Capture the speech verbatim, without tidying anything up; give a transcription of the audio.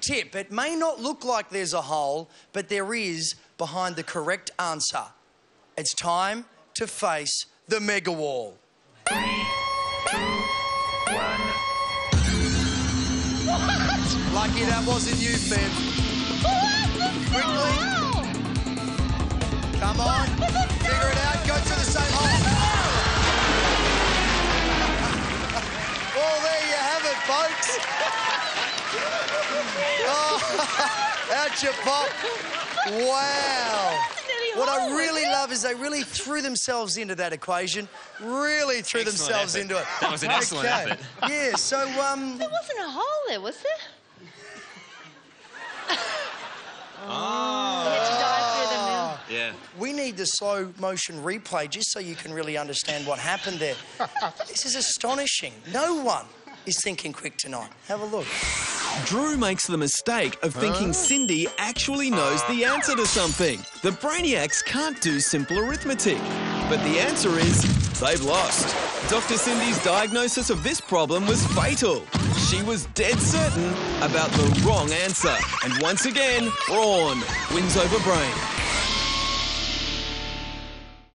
tip. It may not look like there's a hole, but there is behind the correct answer. It's time to face the mega wall. Three, two, one. What? Lucky that wasn't you, Finn. Quickly. Come on. Figure it out. Go through the same hole. Well, there you have it, folks. Oh, out you pop. Wow. What I really love is they really threw themselves into that equation. Really threw Excellent themselves effort. into it. That was an excellent okay. effort. Yeah, so, um... There wasn't a hole there, was there? Oh. You had to dive through the middle. Yeah. We need the slow motion replay just so you can really understand what happened there. This is astonishing. No one is thinking quick tonight. Have a look. Drew makes the mistake of thinking Cindy actually knows the answer to something. The brainiacs can't do simple arithmetic. But the answer is they've lost. Doctor Cindy's diagnosis of this problem was fatal. She was dead certain about the wrong answer. And once again, brawn wins over brain.